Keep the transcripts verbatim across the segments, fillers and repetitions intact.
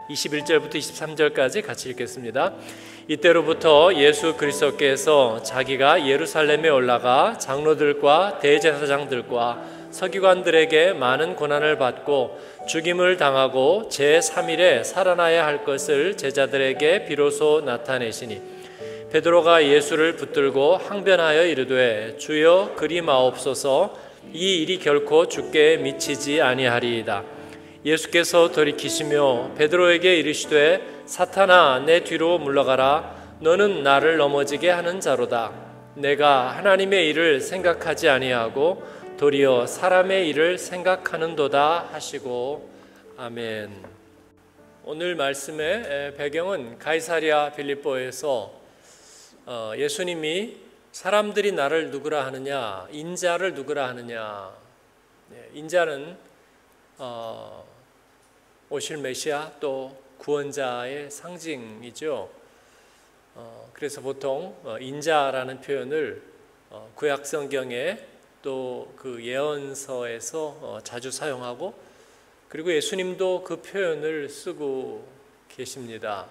이십일 절부터 이십삼 절까지 같이 읽겠습니다. 이때로부터 예수 그리스도께서 자기가 예루살렘에 올라가 장로들과 대제사장들과 서기관들에게 많은 고난을 받고 죽임을 당하고 제삼 일에 살아나야 할 것을 제자들에게 비로소 나타내시니 베드로가 예수를 붙들고 항변하여 이르되 주여 그리 마옵소서 이 일이 결코 주께 미치지 아니하리이다. 예수께서 돌이키시며 베드로에게 이르시되 사탄아 내 뒤로 물러가라. 너는 나를 넘어지게 하는 자로다. 내가 하나님의 일을 생각하지 아니하고 도리어 사람의 일을 생각하는도다 하시고 아멘. 오늘 말씀의 배경은 가이사랴 빌립보에서 예수님이 사람들이 나를 누구라 하느냐, 인자를 누구라 하느냐. 인자는 오실 메시아 또 구원자의 상징이죠. 그래서 보통 인자라는 표현을 구약 성경에 또 그 예언서에서 자주 사용하고, 그리고 예수님도 그 표현을 쓰고 계십니다.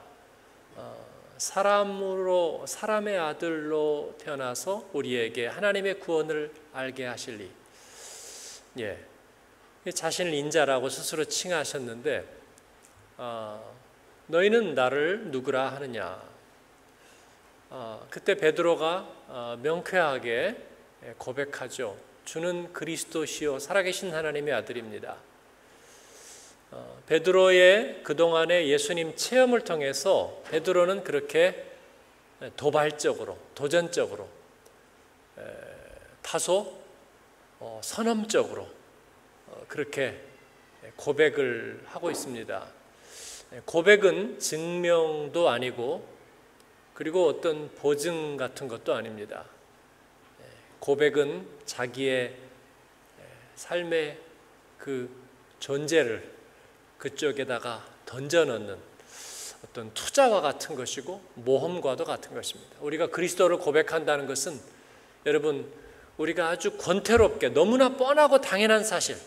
사람으로 사람의 아들로 태어나서 우리에게 하나님의 구원을 알게 하실리. 예, 자신을 인자라고 스스로 칭하셨는데 어, 너희는 나를 누구라 하느냐. 어, 그때 베드로가 어, 명쾌하게 고백하죠. 주는 그리스도시요 살아계신 하나님의 아들입니다. 어, 베드로의 그동안의 예수님 체험을 통해서 베드로는 그렇게 도발적으로, 도전적으로, 에, 다소 어, 선언적으로 어, 그렇게 고백을 하고 있습니다. 고백은 증명도 아니고 그리고 어떤 보증 같은 것도 아닙니다. 고백은 자기의 삶의 그 존재를 그쪽에다가 던져넣는 어떤 투자와 같은 것이고 모험과도 같은 것입니다. 우리가 그리스도를 고백한다는 것은 여러분 우리가 아주 권태롭게 너무나 뻔하고 당연한 사실,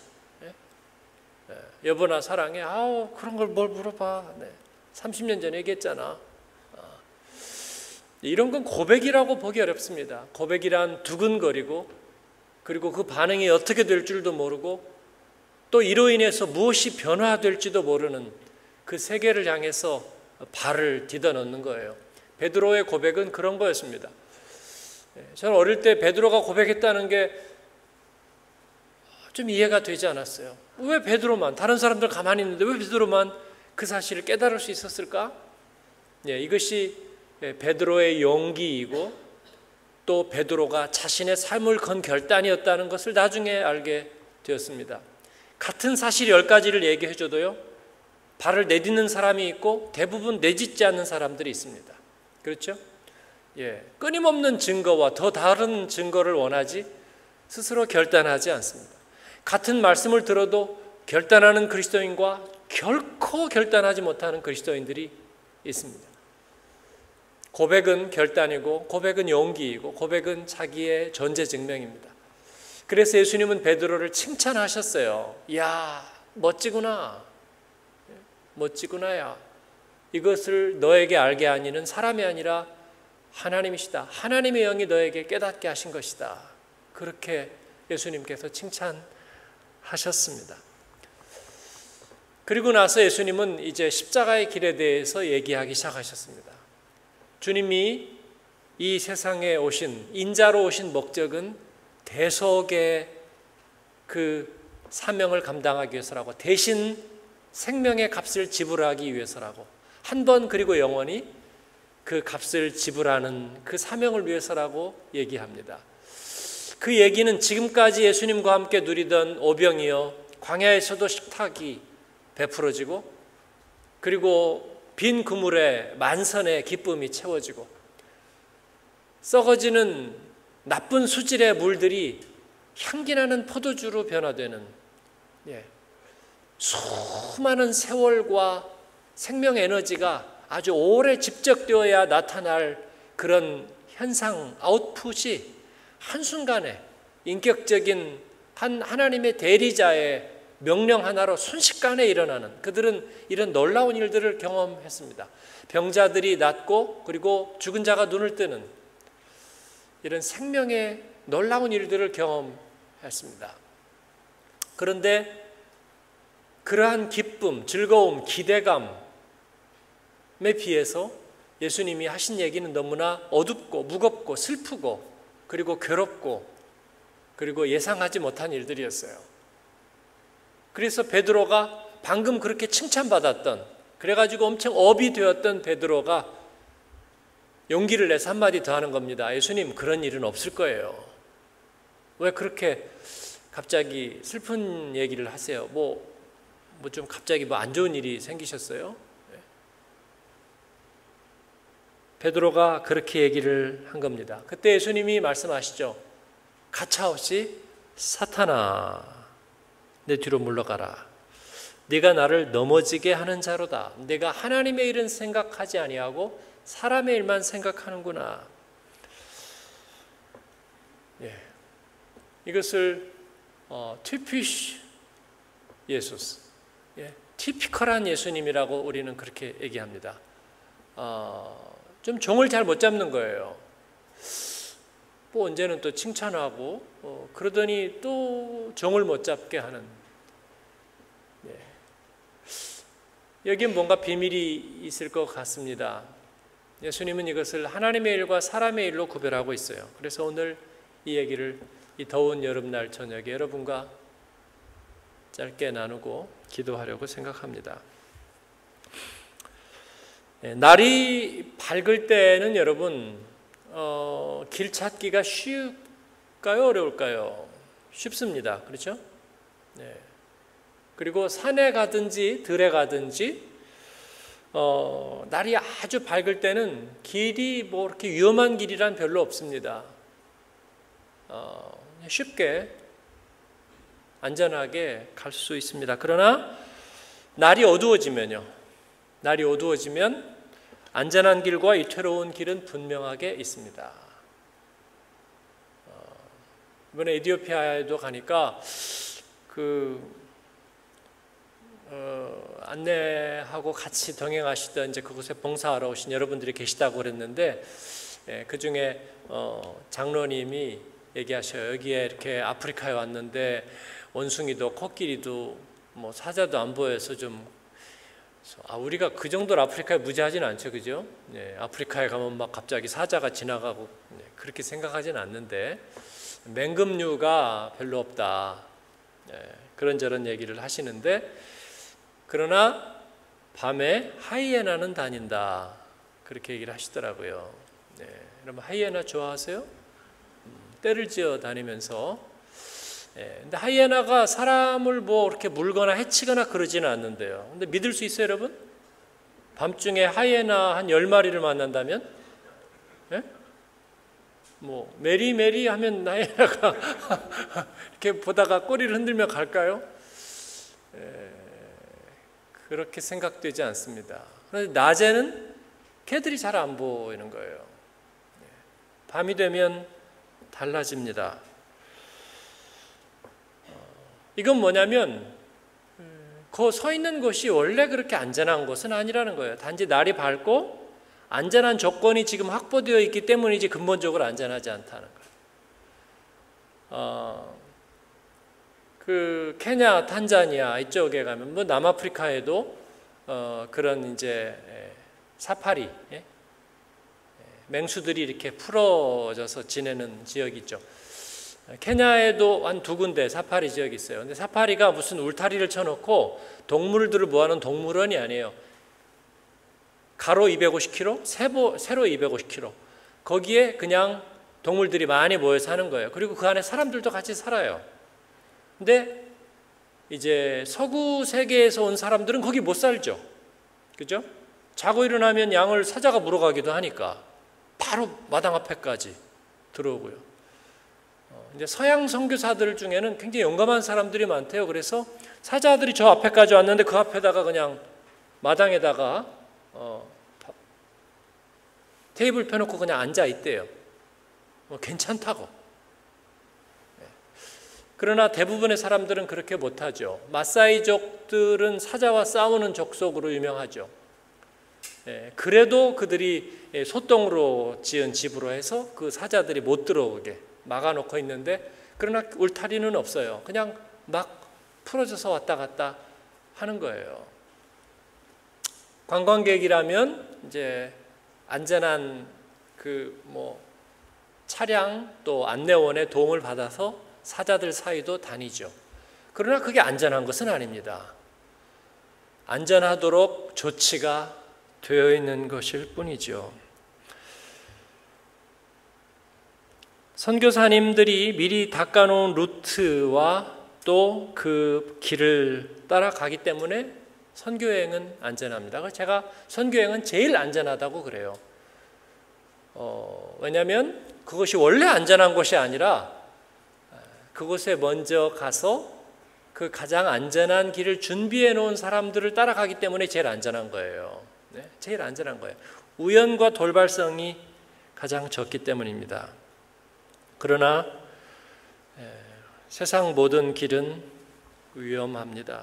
여보나 사랑해, 아우 그런 걸 뭘 물어봐, 네. 삼십 년 전에 얘기했잖아. 이런 건 고백이라고 보기 어렵습니다. 고백이란 두근거리고 그리고 그 반응이 어떻게 될 줄도 모르고 또 이로 인해서 무엇이 변화될지도 모르는 그 세계를 향해서 발을 디뎌넣는 거예요. 베드로의 고백은 그런 거였습니다. 저는 어릴 때 베드로가 고백했다는 게 좀 이해가 되지 않았어요. 왜 베드로만, 다른 사람들 가만히 있는데 왜 베드로만 그 사실을 깨달을 수 있었을까? 예, 이것이 베드로의 용기이고 또 베드로가 자신의 삶을 건 결단이었다는 것을 나중에 알게 되었습니다. 같은 사실 열 가지를 얘기해 줘도요, 발을 내딛는 사람이 있고 대부분 내딛지 않는 사람들이 있습니다. 그렇죠? 예, 끊임없는 증거와 더 다른 증거를 원하지 스스로 결단하지 않습니다. 같은 말씀을 들어도 결단하는 그리스도인과 결코 결단하지 못하는 그리스도인들이 있습니다. 고백은 결단이고 고백은 용기이고 고백은 자기의 존재 증명입니다. 그래서 예수님은 베드로를 칭찬하셨어요. 이야, 멋지구나. 멋지구나야. 이것을 너에게 알게 하니는 사람이 아니라 하나님이시다. 하나님의 영이 너에게 깨닫게 하신 것이다. 그렇게 예수님께서 칭찬하셨습니다. 그리고 나서 예수님은 이제 십자가의 길에 대해서 얘기하기 시작하셨습니다. 주님이 이 세상에 오신, 인자로 오신 목적은 대속의 그 사명을 감당하기 위해서라고, 대신 생명의 값을 지불하기 위해서라고, 한 번 그리고 영원히 그 값을 지불하는 그 사명을 위해서라고 얘기합니다. 그 얘기는 지금까지 예수님과 함께 누리던 오병이어 광야에서도 식탁이 베풀어지고 그리고 빈 그물에 만선의 기쁨이 채워지고 썩어지는 나쁜 수질의 물들이 향기나는 포도주로 변화되는, 예, 수많은 세월과 생명 에너지가 아주 오래 집적되어야 나타날 그런 현상, 아웃풋이 한순간에 인격적인 한 하나님의 대리자의 명령 하나로 순식간에 일어나는, 그들은 이런 놀라운 일들을 경험했습니다. 병자들이 낫고 그리고 죽은 자가 눈을 뜨는 이런 생명의 놀라운 일들을 경험했습니다. 그런데 그러한 기쁨, 즐거움, 기대감에 비해서 예수님이 하신 얘기는 너무나 어둡고 무겁고 슬프고 그리고 괴롭고 그리고 예상하지 못한 일들이었어요. 그래서 베드로가 방금 그렇게 칭찬받았던, 그래가지고 엄청 업이 되었던 베드로가 용기를 내서 한마디 더 하는 겁니다. 예수님, 그런 일은 없을 거예요. 왜 그렇게 갑자기 슬픈 얘기를 하세요? 뭐, 뭐 좀 갑자기 뭐 안 좋은 일이 생기셨어요? 베드로가 그렇게 얘기를 한 겁니다. 그때 예수님이 말씀하시죠. 가차없이 사탄아, 내 뒤로 물러가라. 네가 나를 넘어지게 하는 자로다. 내가 하나님의 일은 생각하지 아니하고 사람의 일만 생각하는구나. 예. 이것을 어, typisch 예수스, 예. 티피컬한 예수님이라고 우리는 그렇게 얘기합니다. 어, 좀 종을 잘 못 잡는 거예요. 뭐 언제는 또 칭찬하고 어, 그러더니 또 종을 못 잡게 하는. 예. 여기엔 뭔가 비밀이 있을 것 같습니다. 예수님은 이것을 하나님의 일과 사람의 일로 구별하고 있어요. 그래서 오늘 이 얘기를 이 더운 여름날 저녁에 여러분과 짧게 나누고 기도하려고 생각합니다. 네, 날이 밝을 때는 여러분 어, 길 찾기가 쉬울까요? 어려울까요? 쉽습니다. 그렇죠? 네. 그리고 산에 가든지 들에 가든지 어, 날이 아주 밝을 때는 길이 뭐 이렇게 위험한 길이란 별로 없습니다. 어, 쉽게 안전하게 갈 수 있습니다. 그러나 날이 어두워지면요, 날이 어두워지면 안전한 길과 위태로운 길은 분명하게 있습니다. 어, 이번에 에티오피아에도 가니까 그 어, 안내하고 같이 동행하시던 이제 그곳에 봉사하러 오신 여러분들이 계시다고 그랬는데, 예, 그 중에 어, 장로님이 얘기하셔요. 여기에 이렇게 아프리카에 왔는데 원숭이도 코끼리도 뭐 사자도 안 보여서 좀, 아, 우리가 그 정도로 아프리카에 무지하진 않죠, 그죠? 예, 아프리카에 가면 막 갑자기 사자가 지나가고, 예, 그렇게 생각하진 않는데 맹금류가 별로 없다, 예, 그런저런 얘기를 하시는데, 그러나 밤에 하이에나는 다닌다, 그렇게 얘기를 하시더라고요. 네, 여러분 하이에나 좋아하세요? 음, 떼를 지어 다니면서. 네, 근데 하이에나가 사람을 뭐 그렇게 물거나 해치거나 그러지는 않는데요. 근데 믿을 수 있어요, 여러분? 밤중에 하이에나 한 열 마리를 만난다면? 네? 뭐 메리 메리 하면 하이에나가 이렇게 보다가 꼬리를 흔들며 갈까요? 네, 그렇게 생각되지 않습니다. 그런데 낮에는 개들이 잘 안 보이는 거예요. 밤이 되면 달라집니다. 이건 뭐냐면 그 서 있는 곳이 원래 그렇게 안전한 곳은 아니라는 거예요. 단지 날이 밝고 안전한 조건이 지금 확보되어 있기 때문이지 근본적으로 안전하지 않다는 거예요. 어, 그 케냐, 탄자니아 이쪽에 가면 뭐 남아프리카에도 어, 그런 이제 사파리, 예? 맹수들이 이렇게 풀어져서 지내는 지역이 있죠. 케냐에도 한 두 군데 사파리 지역이 있어요. 근데 사파리가 무슨 울타리를 쳐놓고 동물들을 모아놓은 동물원이 아니에요. 가로 이백오십 킬로미터, 세로, 세로 이백오십 킬로미터. 거기에 그냥 동물들이 많이 모여 사는 거예요. 그리고 그 안에 사람들도 같이 살아요. 근데 이제 서구 세계에서 온 사람들은 거기 못 살죠. 그죠? 자고 일어나면 양을 사자가 물어가기도 하니까 바로 마당 앞에까지 들어오고요. 어, 이제 서양 선교사들 중에는 굉장히 용감한 사람들이 많대요. 그래서 사자들이 저 앞에까지 왔는데 그 앞에다가 그냥 마당에다가 어, 테이블 펴놓고 그냥 앉아 있대요. 뭐 괜찮다고. 그러나 대부분의 사람들은 그렇게 못하죠. 마사이족들은 사자와 싸우는 족속으로 유명하죠. 예, 그래도 그들이 소똥으로 지은 집으로 해서 그 사자들이 못 들어오게 막아놓고 있는데, 그러나 울타리는 없어요. 그냥 막 풀어져서 왔다 갔다 하는 거예요. 관광객이라면 이제 안전한 그 뭐 차량 또 안내원의 도움을 받아서 사자들 사이도 다니죠. 그러나 그게 안전한 것은 아닙니다. 안전하도록 조치가 되어 있는 것일 뿐이죠. 선교사님들이 미리 닦아놓은 루트와 또 그 길을 따라가기 때문에 선교여행은 안전합니다. 그래서 제가 선교여행은 제일 안전하다고 그래요. 어, 왜냐하면 그것이 원래 안전한 것이 아니라 그곳에 먼저 가서 그 가장 안전한 길을 준비해 놓은 사람들을 따라가기 때문에 제일 안전한 거예요. 네? 제일 안전한 거예요. 우연과 돌발성이 가장 적기 때문입니다. 그러나 에, 세상 모든 길은 위험합니다.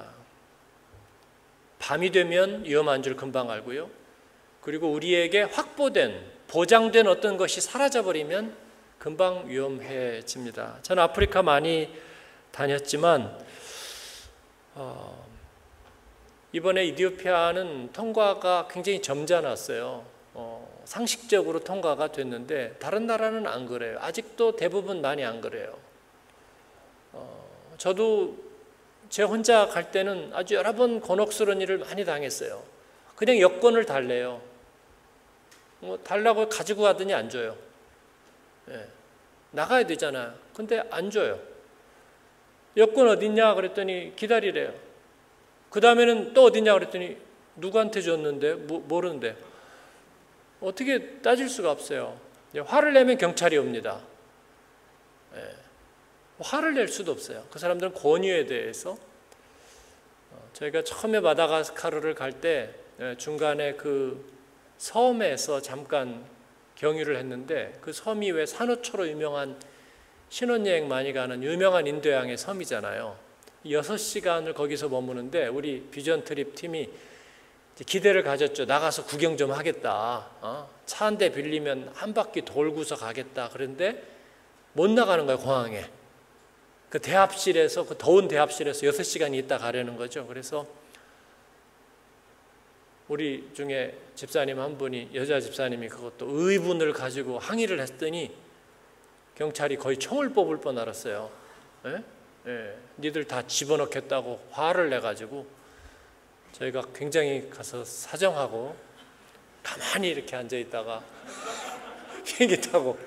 밤이 되면 위험한 줄 금방 알고요. 그리고 우리에게 확보된 보장된 어떤 것이 사라져버리면 금방 위험해집니다. 저는 아프리카 많이 다녔지만 어, 이번에 이디오피아는 통과가 굉장히 점잖았어요. 어, 상식적으로 통과가 됐는데 다른 나라는 안 그래요. 아직도 대부분 많이 안 그래요. 어, 저도 제 혼자 갈 때는 아주 여러 번 곤혹스러운 일을 많이 당했어요. 그냥 여권을 달래요. 뭐 달라고 가지고 가더니 안 줘요. 예. 나가야 되잖아요. 근데 안 줘요. 여권 어딨냐 그랬더니 기다리래요. 그 다음에는 또 어딨냐 그랬더니 누구한테 줬는데 모, 모르는데 어떻게 따질 수가 없어요. 화를 내면 경찰이 옵니다. 예. 화를 낼 수도 없어요. 그 사람들은 권유에 대해서. 저희가 처음에 마다가스카르를 갈 때 중간에 그 섬에서 잠깐 경유를 했는데, 그 섬이 왜 산호초로 유명한 신혼여행 많이 가는 유명한 인도양의 섬이잖아요. 여섯 시간을 거기서 머무는데 우리 비전 트립 팀이 기대를 가졌죠. 나가서 구경 좀 하겠다. 어? 차 한 대 빌리면 한 바퀴 돌고서 가겠다. 그런데 못 나가는 거예요, 공항에. 그 대합실에서, 그 더운 대합실에서 여섯 시간이 있다 가려는 거죠. 그래서 우리 중에 집사님 한 분이, 여자 집사님이 그것도 의분을 가지고 항의를 했더니 경찰이 거의 총을 뽑을 뻔 알았어요. 예? 예. 니들 다 집어넣겠다고 화를 내가지고 저희가 굉장히 가서 사정하고 가만히 이렇게 앉아있다가 비행기 타고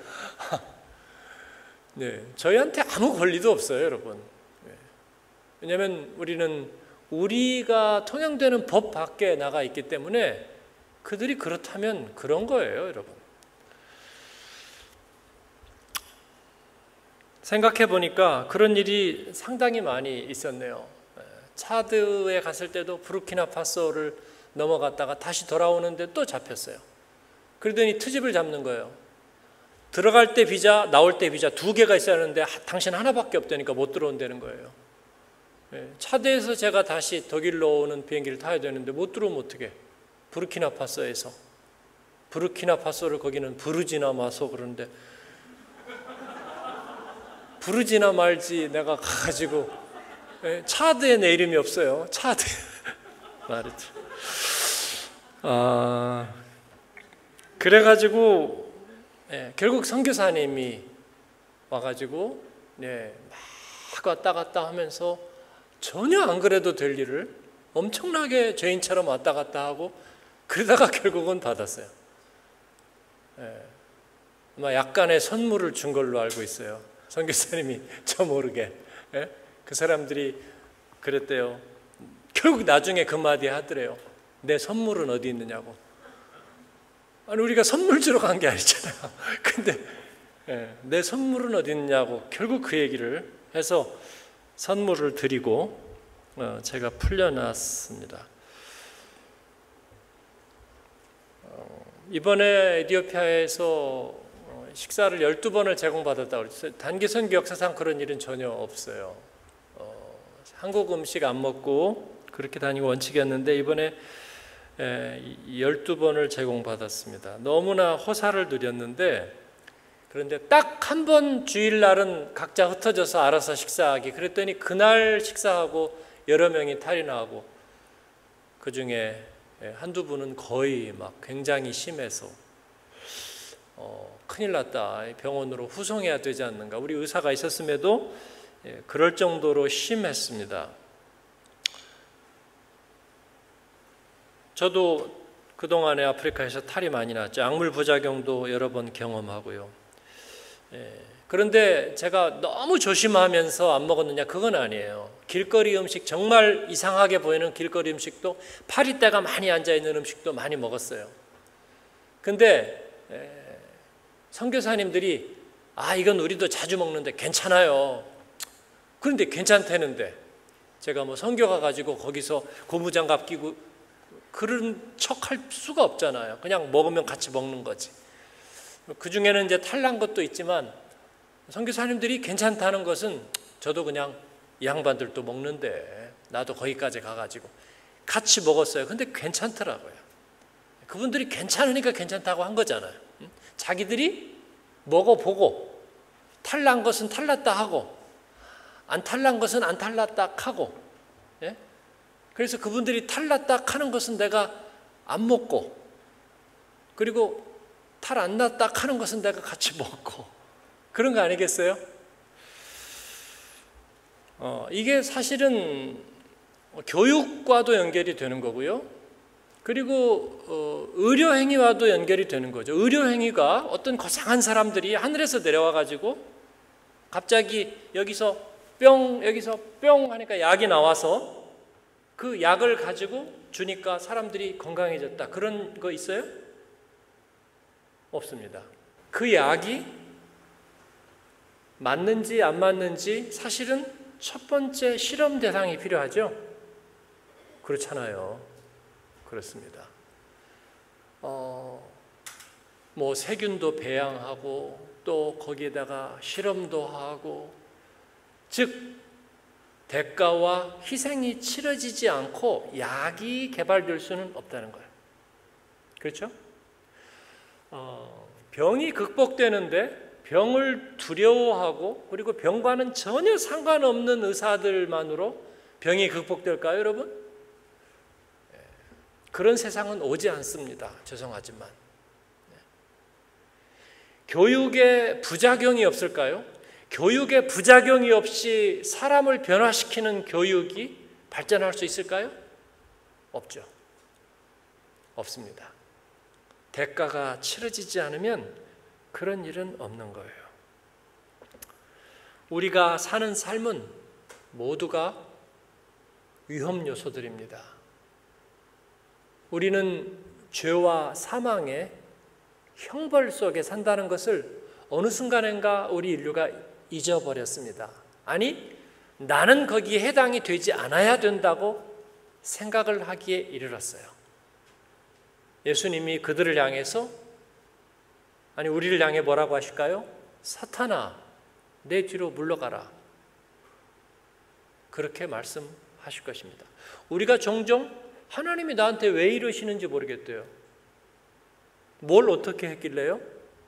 네, 저희한테 아무 권리도 없어요, 여러분. 네. 왜냐하면 우리는 우리가 통용되는 법 밖에 나가 있기 때문에 그들이 그렇다면 그런 거예요, 여러분. 생각해 보니까 그런 일이 상당히 많이 있었네요. 차드에 갔을 때도 부르키나파소를 넘어갔다가 다시 돌아오는데 또 잡혔어요. 그러더니 트집을 잡는 거예요. 들어갈 때 비자, 나올 때 비자 두 개가 있어야 하는데 당신 하나밖에 없다니까 못 들어온다는 거예요. 차드에서 제가 다시 독일로 오는 비행기를 타야 되는데 못 들어오면 어떡해. 부르키나파소에서. 부르키나파소를 거기는 부르지나마소 그러는데 부르지나 말지 내가 가가지고 차드에 내 이름이 없어요. 차드 말이죠. 아, 그래가지고 예, 결국 선교사님이 와가지고 예, 막 왔다 갔다 하면서 전혀 안 그래도 될 일을 엄청나게 죄인처럼 왔다 갔다 하고 그러다가 결국은 받았어요. 예, 아마 약간의 선물을 준 걸로 알고 있어요. 선교사님이 저 모르게. 예? 그 사람들이 그랬대요. 결국 나중에 그 마디 하더래요. 내 선물은 어디 있느냐고. 아니 우리가 선물 주러 간 게 아니잖아요. 근데 예, 내 선물은 어디 있냐고 결국 그 얘기를 해서 선물을 드리고 어, 제가 풀려났습니다. 어, 이번에 에티오피아에서 식사를 열두 번을 제공받았다고 그랬어요. 단기 선교 역사상 그런 일은 전혀 없어요. 어, 한국 음식 안 먹고 그렇게 다니고 원칙이었는데 이번에 열두 번을 제공받았습니다. 너무나 호사를 누렸는데, 그런데 딱 한 번 주일날은 각자 흩어져서 알아서 식사하기, 그랬더니 그날 식사하고 여러 명이 탈이 나고, 그 중에 한두 분은 거의 막 굉장히 심해서 어, 큰일 났다, 병원으로 후송해야 되지 않는가. 우리 의사가 있었음에도 그럴 정도로 심했습니다. 저도 그동안에 아프리카에서 탈이 많이 났죠. 약물 부작용도 여러 번 경험하고요. 예, 그런데 제가 너무 조심하면서 안 먹었느냐, 그건 아니에요. 길거리 음식, 정말 이상하게 보이는 길거리 음식도, 파리떼가 많이 앉아있는 음식도 많이 먹었어요. 근데 예, 선교사님들이 아 이건 우리도 자주 먹는데 괜찮아요. 그런데 괜찮다는데 제가 뭐 선교 가가지고 거기서 고무장갑 끼고 그런 척 할 수가 없잖아요. 그냥 먹으면 같이 먹는 거지. 그 중에는 이제 탈난 것도 있지만, 선교사님들이 괜찮다는 것은 저도 그냥 이 양반들도 먹는데 나도 거기까지 가가지고 같이 먹었어요. 근데 괜찮더라고요. 그분들이 괜찮으니까 괜찮다고 한 거잖아요. 자기들이 먹어보고 탈난 것은 탈났다 하고 안 탈난 것은 안 탈났다 하고, 예? 그래서 그분들이 탈났다 하는 것은 내가 안 먹고, 그리고 탈 안 났다 하는 것은 내가 같이 먹고, 그런 거 아니겠어요? 어, 이게 사실은 교육과도 연결이 되는 거고요. 그리고 어, 의료행위와도 연결이 되는 거죠. 의료행위가 어떤 거창한 사람들이 하늘에서 내려와 가지고 갑자기 여기서 뿅 여기서 뿅 하니까 약이 나와서 그 약을 가지고 주니까 사람들이 건강해졌다, 그런 거 있어요? 없습니다. 그 약이 맞는지 안 맞는지 사실은 첫 번째 실험 대상이 필요하죠? 그렇잖아요. 그렇습니다. 어, 뭐 세균도 배양하고 또 거기에다가 실험도 하고, 즉 대가와 희생이 치러지지 않고 약이 개발될 수는 없다는 거예요. 그렇죠? 어, 병이 극복되는데 병을 두려워하고 그리고 병과는 전혀 상관없는 의사들만으로 병이 극복될까요, 여러분? 그런 세상은 오지 않습니다. 죄송하지만. 교육에 부작용이 없을까요? 교육에 부작용이 없이 사람을 변화시키는 교육이 발전할 수 있을까요? 없죠. 없습니다. 대가가 치러지지 않으면 그런 일은 없는 거예요. 우리가 사는 삶은 모두가 위험 요소들입니다. 우리는 죄와 사망의 형벌 속에 산다는 것을 어느 순간인가 우리 인류가 잊어버렸습니다. 아니, 나는 거기에 해당이 되지 않아야 된다고 생각을 하기에 이르렀어요. 예수님이 그들을 향해서, 아니 우리를 향해 뭐라고 하실까요? 사탄아, 내 뒤로 물러가라. 그렇게 말씀하실 것입니다. 우리가 종종 하나님이 나한테 왜 이러시는지 모르겠대요. 뭘 어떻게 했길래요?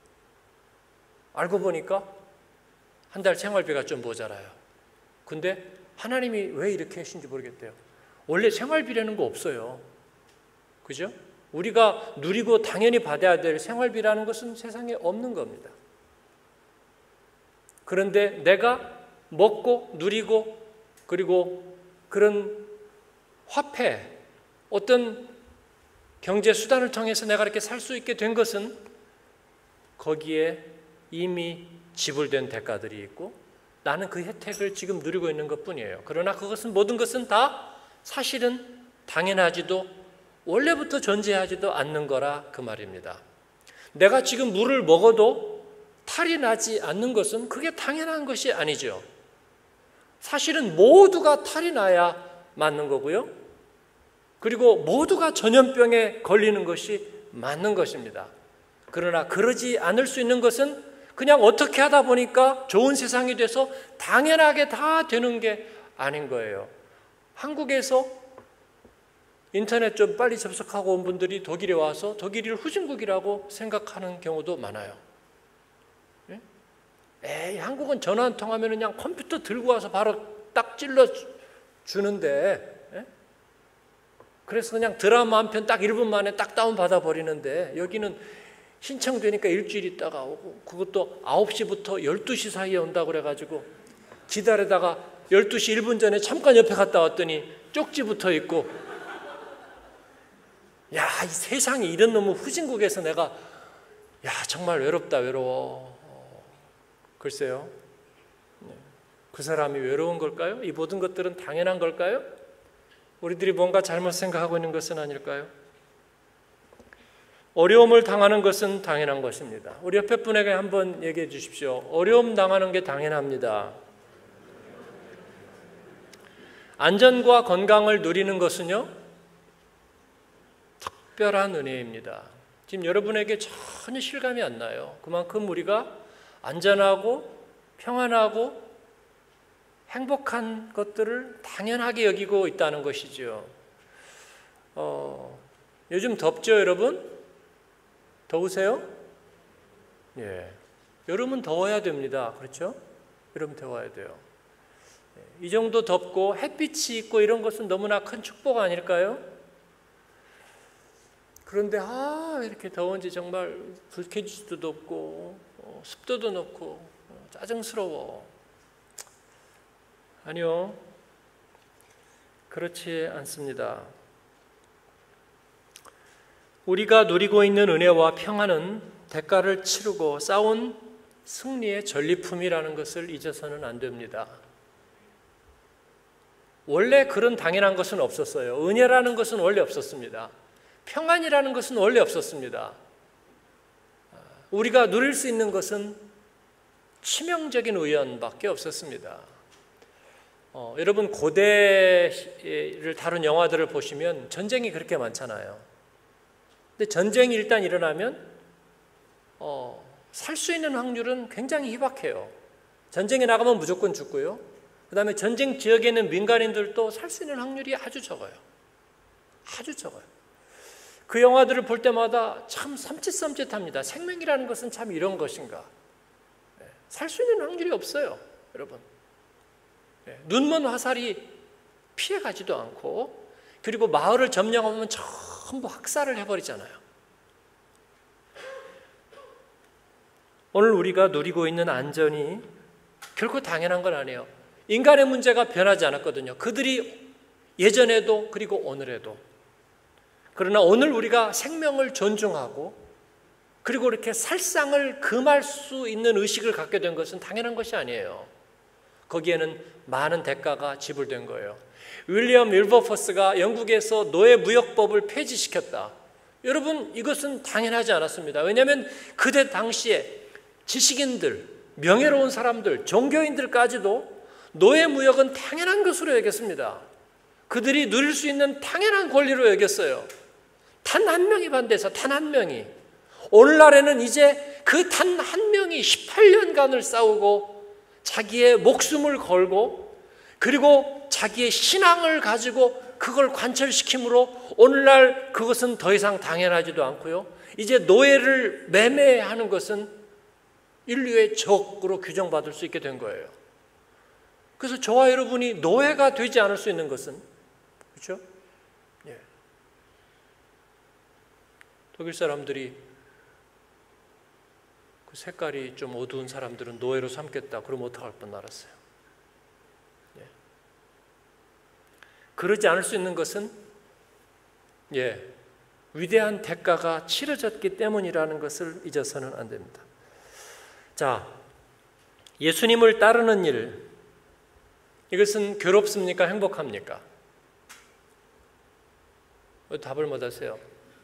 알고 보니까 한 달 생활비가 좀 모자라요. 근데 하나님이 왜 이렇게 하신지 모르겠대요. 원래 생활비라는 거 없어요. 그죠? 우리가 누리고 당연히 받아야 될 생활비라는 것은 세상에 없는 겁니다. 그런데 내가 먹고 누리고 그리고 그런 화폐, 어떤 경제 수단을 통해서 내가 이렇게 살 수 있게 된 것은 거기에 이미 지불된 대가들이 있고 나는 그 혜택을 지금 누리고 있는 것뿐이에요. 그러나 그것은 모든 것은 다 사실은 당연하지도 원래부터 존재하지도 않는 거라 그 말입니다. 내가 지금 물을 먹어도 탈이 나지 않는 것은 그게 당연한 것이 아니죠. 사실은 모두가 탈이 나야 맞는 거고요. 그리고 모두가 전염병에 걸리는 것이 맞는 것입니다. 그러나 그러지 않을 수 있는 것은 그냥 어떻게 하다 보니까 좋은 세상이 돼서 당연하게 다 되는 게 아닌 거예요. 한국에서 인터넷 좀 빨리 접속하고 온 분들이 독일에 와서 독일을 후진국이라고 생각하는 경우도 많아요. 예? 에이, 한국은 전화 한 통하면 그냥 컴퓨터 들고 와서 바로 딱 찔러 주는데, 예? 그래서 그냥 드라마 한 편 딱 일 분 만에 딱 다운 받아 버리는데, 여기는 신청되니까 일주일 있다가 오고, 그것도 아홉 시부터 열두 시 사이에 온다고 그래가지고 기다리다가 열두 시 일 분 전에 잠깐 옆에 갔다 왔더니 쪽지 붙어 있고, 야, 이 세상에 이런 놈의 후진국에서 내가, 야, 정말 외롭다, 외로워. 글쎄요. 그 사람이 외로운 걸까요? 이 모든 것들은 당연한 걸까요? 우리들이 뭔가 잘못 생각하고 있는 것은 아닐까요? 어려움을 당하는 것은 당연한 것입니다. 우리 옆에 분에게 한번 얘기해 주십시오. 어려움 당하는 게 당연합니다. 안전과 건강을 누리는 것은요, 특별한 은혜입니다. 지금 여러분에게 전혀 실감이 안 나요. 그만큼 우리가 안전하고 평안하고 행복한 것들을 당연하게 여기고 있다는 것이죠. 어, 요즘 덥죠, 여러분? 더우세요? 예. 여름은 더워야 됩니다. 그렇죠? 여름 더워야 돼요. 이 정도 덥고 햇빛이 있고 이런 것은 너무나 큰 축복 아닐까요? 그런데 아, 이렇게 더운지 정말 불쾌지수도 높고 어, 습도도 높고 어, 짜증스러워. 아니요, 그렇지 않습니다. 우리가 누리고 있는 은혜와 평안은 대가를 치르고 쌓은 승리의 전리품이라는 것을 잊어서는 안 됩니다. 원래 그런 당연한 것은 없었어요. 은혜라는 것은 원래 없었습니다. 평안이라는 것은 원래 없었습니다. 우리가 누릴 수 있는 것은 치명적인 우연밖에 없었습니다. 어, 여러분 고대를 다룬 영화들을 보시면 전쟁이 그렇게 많잖아요. 근데 전쟁이 일단 일어나면 어, 살 수 있는 확률은 굉장히 희박해요. 전쟁에 나가면 무조건 죽고요. 그 다음에 전쟁 지역에 있는 민간인들도 살 수 있는 확률이 아주 적어요. 아주 적어요. 그 영화들을 볼 때마다 참 섬찟섬찟합니다. 생명이라는 것은 참 이런 것인가. 살 수 있는 확률이 없어요, 여러분. 눈먼 화살이 피해가지도 않고, 그리고 마을을 점령하면 전부 학살을 해버리잖아요. 오늘 우리가 누리고 있는 안전이 결코 당연한 건 아니에요. 인간의 문제가 변하지 않았거든요. 그들이 예전에도 그리고 오늘에도. 그러나 오늘 우리가 생명을 존중하고 그리고 이렇게 살상을 금할 수 있는 의식을 갖게 된 것은 당연한 것이 아니에요. 거기에는 많은 대가가 지불된 거예요. 윌리엄 윌버포스가 영국에서 노예무역법을 폐지시켰다. 여러분, 이것은 당연하지 않았습니다. 왜냐하면 그때 당시에 지식인들, 명예로운 사람들, 종교인들까지도 노예무역은 당연한 것으로 여겼습니다. 그들이 누릴 수 있는 당연한 권리로 여겼어요. 단 한 명이 반대해서 단 한 명이. 오늘날에는 이제 그 단 한 명이 십팔 년간을 싸우고 자기의 목숨을 걸고 그리고 자기의 신앙을 가지고 그걸 관철시킴으로 오늘날 그것은 더 이상 당연하지도 않고요. 이제 노예를 매매하는 것은 인류의 적으로 규정받을 수 있게 된 거예요. 그래서 저와 여러분이 노예가 되지 않을 수 있는 것은, 그렇죠? 예. 독일 사람들이 그 색깔이 좀 어두운 사람들은 노예로 삼겠다. 그러면 어떡할 뻔 알았어요. 예. 그러지 않을 수 있는 것은 예, 위대한 대가가 치러졌기 때문이라는 것을 잊어서는 안 됩니다. 자, 예수님을 따르는 일, 이것은 괴롭습니까? 행복합니까? 왜 답을 못 하세요?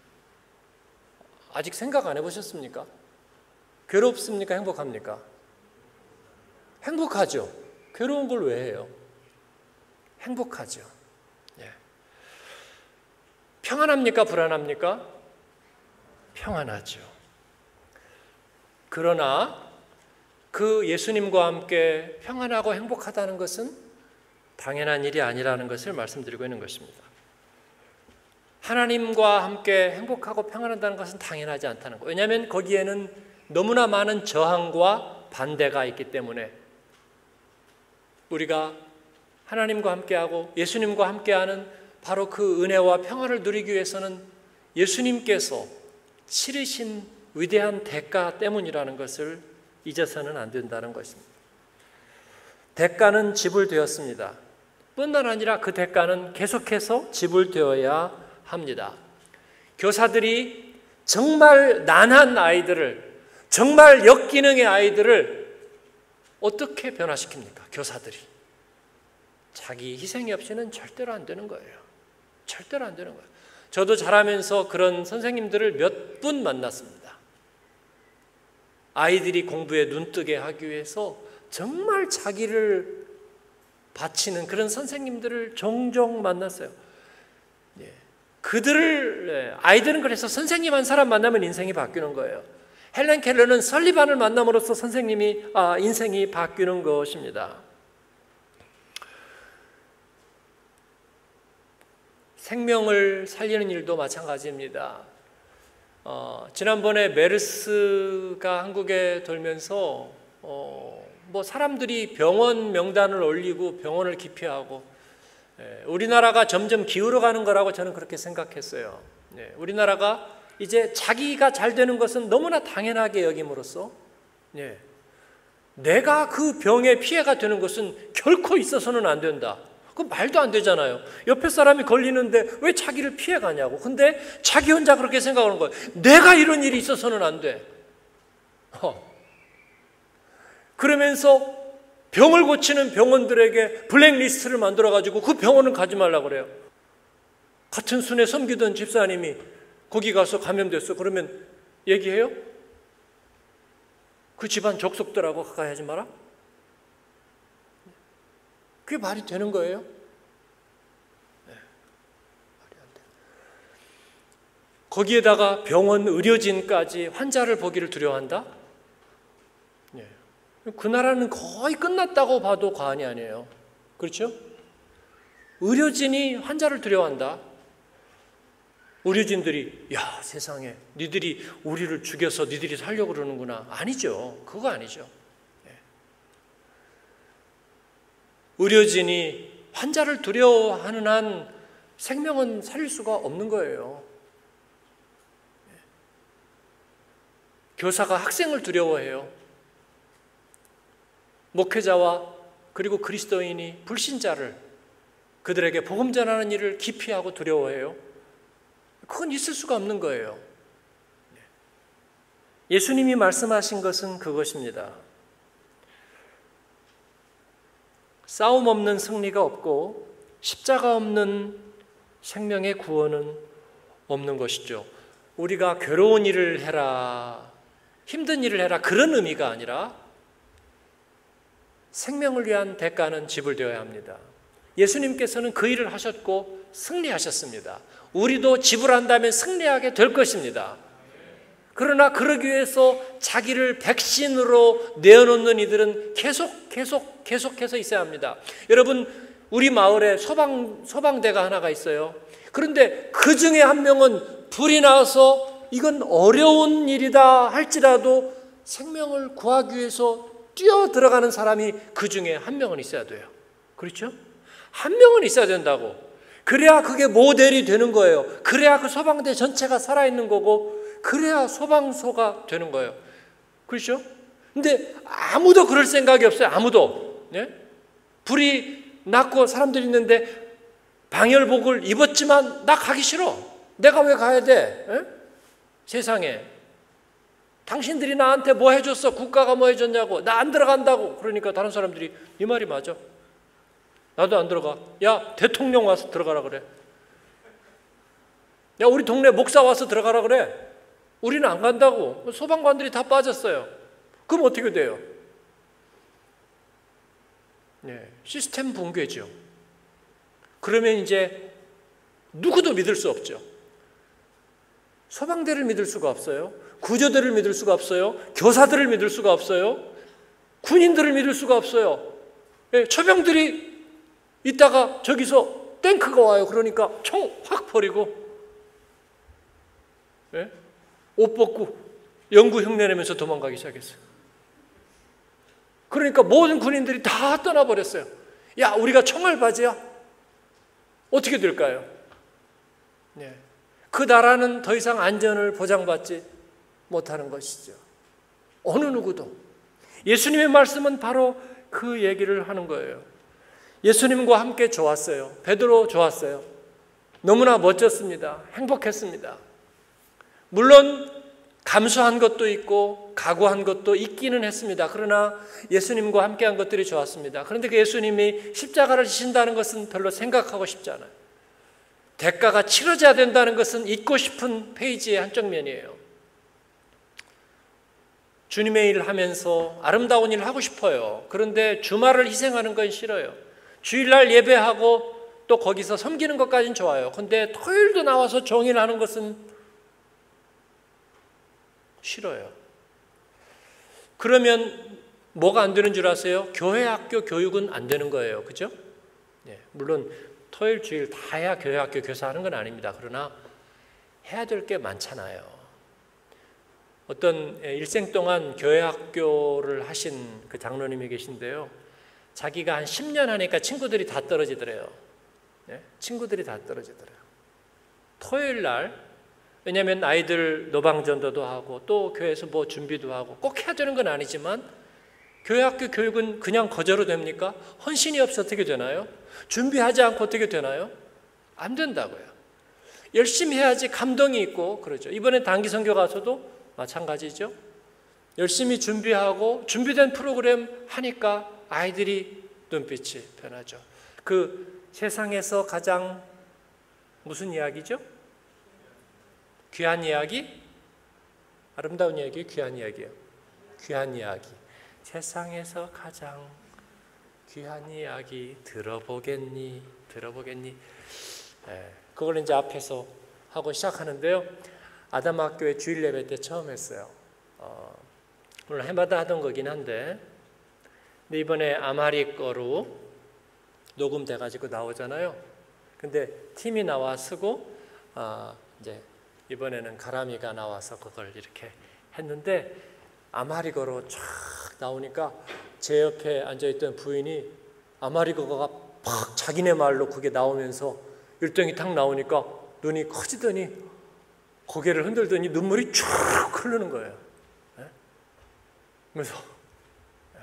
아직 생각 안 해보셨습니까? 괴롭습니까? 행복합니까? 행복하죠. 괴로운 걸 왜 해요? 행복하죠. 예. 평안합니까? 불안합니까? 평안하죠. 그러나 그 예수님과 함께 평안하고 행복하다는 것은 당연한 일이 아니라는 것을 말씀드리고 있는 것입니다. 하나님과 함께 행복하고 평안하다는 것은 당연하지 않다는 거예요. 왜냐하면 거기에는 너무나 많은 저항과 반대가 있기 때문에 우리가 하나님과 함께하고 예수님과 함께하는 바로 그 은혜와 평안을 누리기 위해서는 예수님께서 치르신 위대한 대가 때문이라는 것을 잊어서는 안 된다는 것입니다. 대가는 지불되었습니다. 뿐만 아니라 그 대가는 계속해서 지불되어야 합니다. 교사들이 정말 난한 아이들을, 정말 역기능의 아이들을 어떻게 변화시킵니까? 교사들이. 자기 희생이 없이는 절대로 안 되는 거예요. 절대로 안 되는 거예요. 저도 자라면서 그런 선생님들을 몇 분 만났습니다. 아이들이 공부에 눈뜨게 하기 위해서 정말 자기를 바치는 그런 선생님들을 종종 만났어요. 예. 그들을, 아이들은 그래서 선생님 한 사람 만나면 인생이 바뀌는 거예요. 헬렌 켈러는 설리반을 만남으로써 선생님이, 아, 인생이 바뀌는 것입니다. 생명을 살리는 일도 마찬가지입니다. 어, 지난번에 메르스가 한국에 돌면서 어, 뭐 사람들이 병원 명단을 올리고 병원을 기피하고, 예, 우리나라가 점점 기울어가는 거라고 저는 그렇게 생각했어요. 예, 우리나라가 이제 자기가 잘 되는 것은 너무나 당연하게 여김으로써, 예, 내가 그 병에 피해가 되는 것은 결코 있어서는 안 된다. 그 말도 안 되잖아요. 옆에 사람이 걸리는데 왜 자기를 피해가냐고. 근데 자기 혼자 그렇게 생각하는 거예요. 내가 이런 일이 있어서는 안 돼. 어. 그러면서 병을 고치는 병원들에게 블랙리스트를 만들어가지고 그 병원은 가지 말라고 그래요. 같은 순회 섬기던 집사님이 거기 가서 감염됐어. 그러면 얘기해요? 그 집안 족속들하고 가까이 하지 마라? 그게 말이 되는 거예요? 네, 말이 안 돼요. 거기에다가 병원 의료진까지 환자를 보기를 두려워한다? 네. 그 나라는 거의 끝났다고 봐도 과언이 아니에요. 그렇죠? 의료진이 환자를 두려워한다. 의료진들이, 야, 세상에 니들이 우리를 죽여서 니들이 살려고 그러는구나. 아니죠. 그거 아니죠. 의료진이 환자를 두려워하는 한 생명은 살릴 수가 없는 거예요. 교사가 학생을 두려워해요. 목회자와 그리고 그리스도인이 불신자를, 그들에게 복음 전하는 일을 기피하고 두려워해요. 그건 있을 수가 없는 거예요. 예수님이 말씀하신 것은 그것입니다. 싸움 없는 승리가 없고 십자가 없는 생명의 구원은 없는 것이죠. 우리가 괴로운 일을 해라, 힘든 일을 해라, 그런 의미가 아니라 생명을 위한 대가는 지불되어야 합니다. 예수님께서는 그 일을 하셨고 승리하셨습니다. 우리도 지불한다면 승리하게 될 것입니다. 그러나 그러기 위해서 자기를 백신으로 내어놓는 이들은 계속 계속 계속해서 있어야 합니다. 여러분, 우리 마을에 소방, 소방대가 하나가 있어요. 그런데 그 중에 한 명은 불이 나서 이건 어려운 일이다 할지라도 생명을 구하기 위해서 뛰어 들어가는 사람이 그 중에 한 명은 있어야 돼요. 그렇죠? 한 명은 있어야 된다고. 그래야 그게 모델이 되는 거예요. 그래야 그 소방대 전체가 살아있는 거고, 그래야 소방서가 되는 거예요. 그렇죠? 근데 아무도 그럴 생각이 없어요. 아무도. 예? 불이 났고 사람들이 있는데 방열복을 입었지만 나 가기 싫어. 내가 왜 가야 돼? 예? 세상에. 당신들이 나한테 뭐 해줬어? 국가가 뭐 해줬냐고. 나 안 들어간다고. 그러니까 다른 사람들이 네 말이 맞아. 나도 안 들어가. 야, 대통령 와서 들어가라 그래. 야, 우리 동네 목사 와서 들어가라 그래. 우리는 안 간다고. 소방관들이 다 빠졌어요. 그럼 어떻게 돼요? 네, 시스템 붕괴죠. 그러면 이제 누구도 믿을 수 없죠. 소방대를 믿을 수가 없어요. 구조대를 믿을 수가 없어요. 교사들을 믿을 수가 없어요. 군인들을 믿을 수가 없어요. 예, 처병들이 있다가 저기서 탱크가 와요. 그러니까 총 확 버리고, 예? 옷 벗고 영구 흉내내면서 도망가기 시작했어요. 그러니까 모든 군인들이 다 떠나버렸어요. 야, 우리가 총알바지야? 어떻게 될까요? 예. 그 나라는 더 이상 안전을 보장받지 못하는 것이죠. 어느 누구도. 예수님의 말씀은 바로 그 얘기를 하는 거예요. 예수님과 함께 좋았어요. 베드로 좋았어요. 너무나 멋졌습니다. 행복했습니다. 물론 감수한 것도 있고 각오한 것도 있기는 했습니다. 그러나 예수님과 함께한 것들이 좋았습니다. 그런데 그 예수님이 십자가를 지신다는 것은 별로 생각하고 싶지 않아요. 대가가 치러져야 된다는 것은 잊고 싶은 페이지의 한쪽 면이에요. 주님의 일을 하면서 아름다운 일을 하고 싶어요. 그런데 주말을 희생하는 건 싫어요. 주일날 예배하고 또 거기서 섬기는 것까지는 좋아요. 그런데 토요일도 나와서 종일 하는 것은 싫어요. 그러면 뭐가 안 되는 줄 아세요? 교회 학교 교육은 안 되는 거예요. 그죠? 예, 물론 토요일 주일 다 해야 교회 학교 교사하는 건 아닙니다. 그러나 해야 될 게 많잖아요. 어떤 일생 동안 교회 학교를 하신 그 장로님이 계신데요. 자기가 한 십 년 하니까 친구들이 다 떨어지더래요. 예? 친구들이 다 떨어지더래요. 토요일 날, 왜냐하면 아이들 노방전도도 하고 또 교회에서 뭐 준비도 하고 꼭 해야 되는 건 아니지만 교회 학교 교육은 그냥 거저로 됩니까? 헌신이 없이 어떻게 되나요? 준비하지 않고 어떻게 되나요? 안 된다고요. 열심히 해야지 감동이 있고 그러죠. 이번에 단기 선교 가서도 마찬가지죠. 열심히 준비하고 준비된 프로그램 하니까 아이들이 눈빛이 변하죠. 그 세상에서 가장 무슨 이야기죠? 귀한 이야기? 아름다운 이야기, 귀한 이야기예요. 귀한 이야기. 세상에서 가장 귀한 이야기 들어보겠니? 들어보겠니? 네, 그걸 이제 앞에서 하고 시작하는데요. 아담학교의 주일 예배 때 처음 했어요. 어, 물론 해마다 하던 거긴 한데, 근데 이번에 아마리거로 녹음돼가지고 나오잖아요. 근데 팀이 나와 쓰고, 어, 이제 이번에는 가람이가 나와서 그걸 이렇게 했는데, 아마리거로 쫙 나오니까 제 옆에 앉아있던 부인이 아마리거가 팍 자기네 말로 그게 나오면서 율동이 탁 나오니까 눈이 커지더니 고개를 흔들더니 눈물이 쭉 흐르는 거예요. 네? 그래서 네.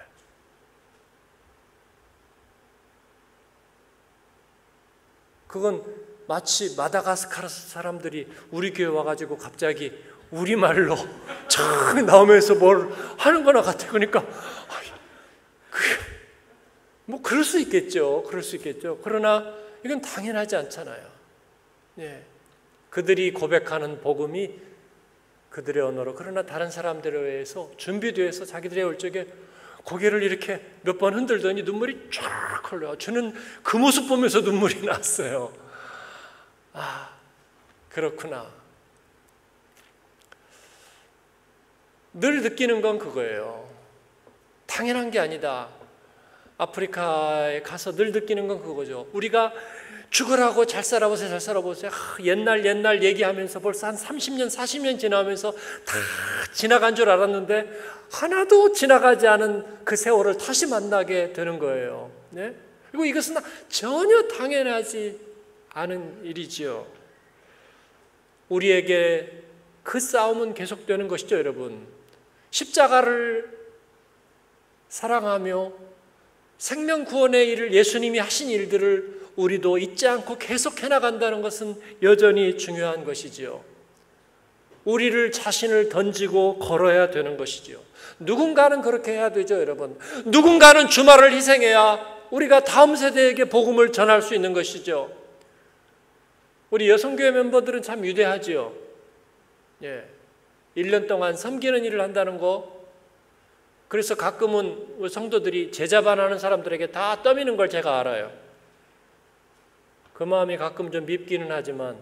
그건 마치 마다가스카르 사람들이 우리 교회 와가지고 갑자기 우리말로 쫙 나오면서 뭘 하는 거나 같아. 그러니까 뭐 그럴 수 있겠죠. 그럴 수 있겠죠. 그러나 이건 당연하지 않잖아요. 예. 그들이 고백하는 복음이 그들의 언어로, 그러나 다른 사람들에 의해서 준비되어 서 자기들의 올 적에 고개를 이렇게 몇 번 흔들더니 눈물이 쫙 흘러요. 저는 그 모습 보면서 눈물이 났어요. 아, 그렇구나. 늘 느끼는 건 그거예요. 당연한 게 아니다. 아프리카에 가서 늘 느끼는 건 그거죠. 우리가 죽으라고 잘 살아보세요, 잘 살아보세요. 아, 옛날 옛날 얘기하면서 벌써 한 삼십 년, 사십 년 지나면서 다 지나간 줄 알았는데 하나도 지나가지 않은 그 세월을 다시 만나게 되는 거예요. 네? 그리고 이것은 전혀 당연하지 않은 일이지요. 우리에게 그 싸움은 계속되는 것이죠, 여러분. 십자가를 사랑하며 생명 구원의 일을, 예수님이 하신 일들을 우리도 잊지 않고 계속해 나간다는 것은 여전히 중요한 것이지요. 우리를 자신을 던지고 걸어야 되는 것이지요. 누군가는 그렇게 해야 되죠, 여러분. 누군가는 주말을 희생해야 우리가 다음 세대에게 복음을 전할 수 있는 것이죠. 우리 여성교회 멤버들은 참 위대하지요. 예. 일 년 동안 섬기는 일을 한다는 거, 그래서 가끔은 우리 성도들이 제자반하는 사람들에게 다 떠미는 걸 제가 알아요. 그 마음이 가끔 좀 밉기는 하지만,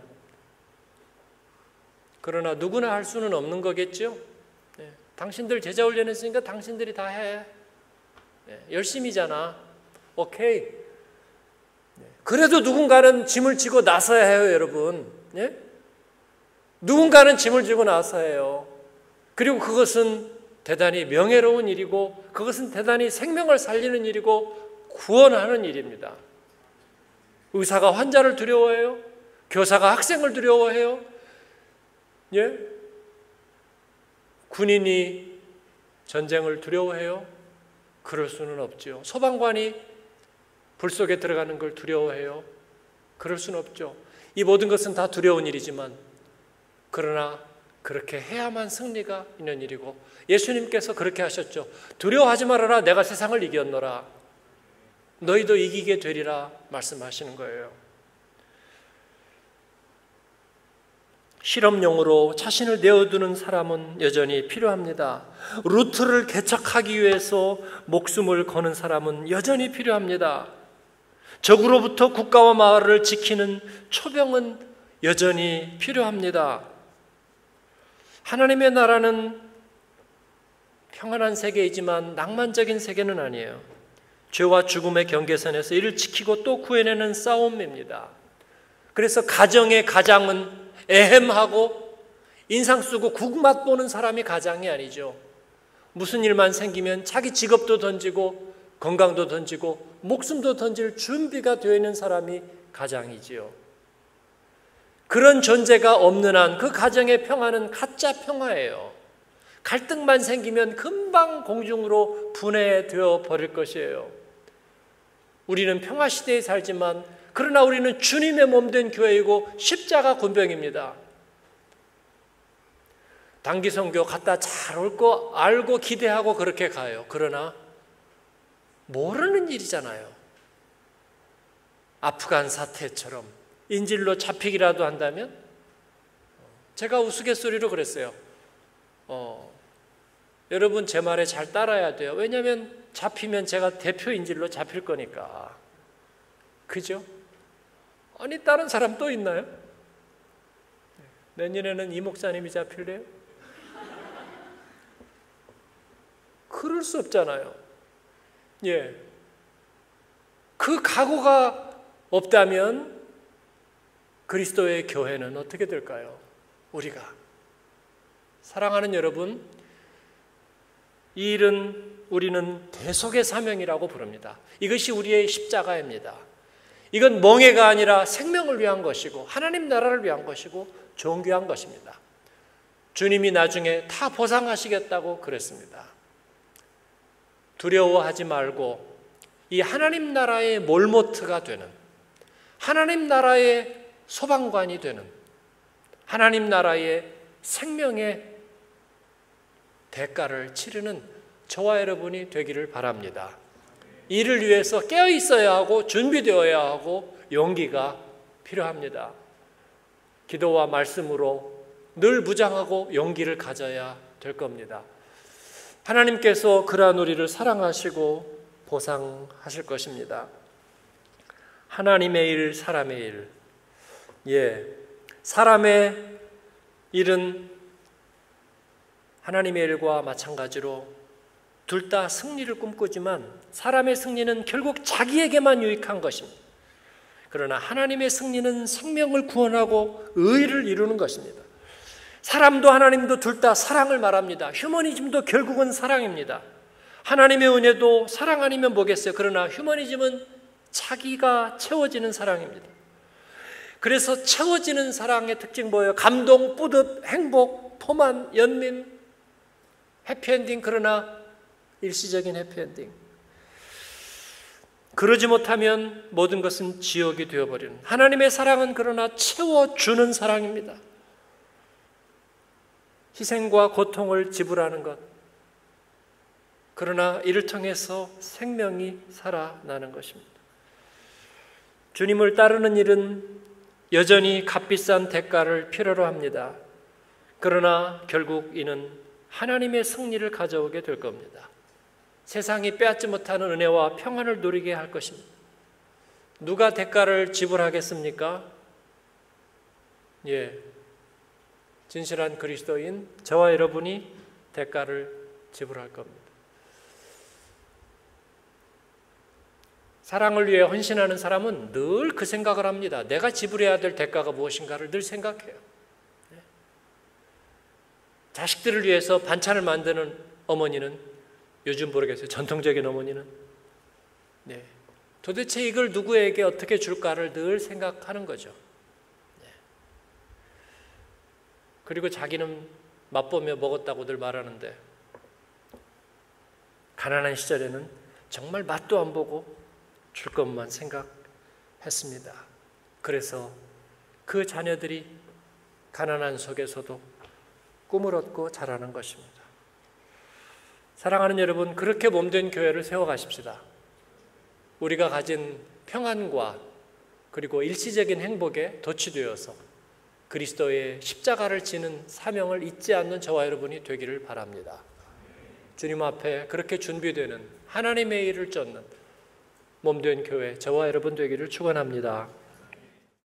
그러나 누구나 할 수는 없는 거겠죠. 네. 당신들 제자 훈련했으니까 당신들이 다 해. 열심히잖아. 오케이. 그래도 누군가는 짐을 지고 나서야 해요, 여러분. 예? 누군가는 짐을 지고 나서야 해요. 그리고 그것은 대단히 명예로운 일이고, 그것은 대단히 생명을 살리는 일이고 구원하는 일입니다. 의사가 환자를 두려워해요? 교사가 학생을 두려워해요? 예? 군인이 전쟁을 두려워해요? 그럴 수는 없죠. 소방관이 불 속에 들어가는 걸 두려워해요? 그럴 수는 없죠. 이 모든 것은 다 두려운 일이지만, 그러나 그렇게 해야만 승리가 있는 일이고, 예수님께서 그렇게 하셨죠. 두려워하지 말아라, 내가 세상을 이겼노라. 너희도 이기게 되리라 말씀하시는 거예요. 실험용으로 자신을 내어두는 사람은 여전히 필요합니다. 루트를 개척하기 위해서 목숨을 거는 사람은 여전히 필요합니다. 적으로부터 국가와 마을을 지키는 초병은 여전히 필요합니다. 하나님의 나라는 평안한 세계이지만 낭만적인 세계는 아니에요. 죄와 죽음의 경계선에서 이를 지키고 또 구해내는 싸움입니다. 그래서 가정의 가장은 애헴하고 인상 쓰고 국맛 보는 사람이 가장이 아니죠. 무슨 일만 생기면 자기 직업도 던지고 건강도 던지고 목숨도 던질 준비가 되어 있는 사람이 가장이지요. 그런 존재가 없는 한 그 가정의 평화는 가짜 평화예요. 갈등만 생기면 금방 공중으로 분해되어 버릴 것이에요. 우리는 평화 시대에 살지만, 그러나 우리는 주님의 몸된 교회이고 십자가 군병입니다. 단기 선교 갔다 잘 올 거 알고 기대하고 그렇게 가요. 그러나 모르는 일이잖아요. 아프간 사태처럼 인질로 잡히기라도 한다면, 제가 우스갯소리로 그랬어요. 어, 여러분 제 말에 잘 따라야 돼요. 왜냐하면 잡히면 제가 대표 인질로 잡힐 거니까. 그죠? 아니 다른 사람 또 있나요? 내년에는 이 목사님이 잡힐래요? 그럴 수 없잖아요. 예, 그 각오가 없다면 그리스도의 교회는 어떻게 될까요? 우리가 사랑하는 여러분, 이 일은 우리는 대속의 사명이라고 부릅니다. 이것이 우리의 십자가입니다. 이건 멍해가 아니라 생명을 위한 것이고 하나님 나라를 위한 것이고 존귀한 것입니다. 주님이 나중에 다 보상하시겠다고 그랬습니다. 두려워하지 말고 이 하나님 나라의 몰모트가 되는, 하나님 나라의 소방관이 되는, 하나님 나라의 생명의 대가를 치르는 저와 여러분이 되기를 바랍니다. 이를 위해서 깨어 있어야 하고 준비되어야 하고 용기가 필요합니다. 기도와 말씀으로 늘 무장하고 용기를 가져야 될 겁니다. 하나님께서 그러한 우리를 사랑하시고 보상하실 것입니다. 하나님의 일, 사람의 일. 예, 사람의 일은 하나님의 일과 마찬가지로 둘 다 승리를 꿈꾸지만, 사람의 승리는 결국 자기에게만 유익한 것입니다. 그러나 하나님의 승리는 생명을 구원하고 의를 이루는 것입니다. 사람도 하나님도 둘 다 사랑을 말합니다. 휴머니즘도 결국은 사랑입니다. 하나님의 은혜도 사랑 아니면 뭐겠어요? 그러나 휴머니즘은 자기가 채워지는 사랑입니다. 그래서 채워지는 사랑의 특징 뭐예요? 감동, 뿌듯, 행복, 포만, 연민, 해피엔딩. 그러나 일시적인 해피엔딩. 그러지 못하면 모든 것은 지옥이 되어버리는, 하나님의 사랑은 그러나 채워주는 사랑입니다. 희생과 고통을 지불하는 것, 그러나 이를 통해서 생명이 살아나는 것입니다. 주님을 따르는 일은 여전히 값비싼 대가를 필요로 합니다. 그러나 결국 이는 하나님의 승리를 가져오게 될 겁니다. 세상이 빼앗지 못하는 은혜와 평안을 누리게 할 것입니다. 누가 대가를 지불하겠습니까? 예, 진실한 그리스도인 저와 여러분이 대가를 지불할 겁니다. 사랑을 위해 헌신하는 사람은 늘 그 생각을 합니다. 내가 지불해야 될 대가가 무엇인가를 늘 생각해요. 자식들을 위해서 반찬을 만드는 어머니는, 요즘 모르겠어요, 전통적인 어머니는 네. 도대체 이걸 누구에게 어떻게 줄까를 늘 생각하는 거죠. 네. 그리고 자기는 맛보며 먹었다고 늘 말하는데, 가난한 시절에는 정말 맛도 안 보고 줄 것만 생각했습니다. 그래서 그 자녀들이 가난한 속에서도 꿈을 얻고 자라는 것입니다. 사랑하는 여러분, 그렇게 몸된 교회를 세워가십시다. 우리가 가진 평안과 그리고 일시적인 행복에 도취되어서 그리스도의 십자가를 지는 사명을 잊지 않는 저와 여러분이 되기를 바랍니다. 주님 앞에 그렇게 준비되는 하나님의 일을 쫓는 몸된 교회, 저와 여러분 되기를 축원합니다.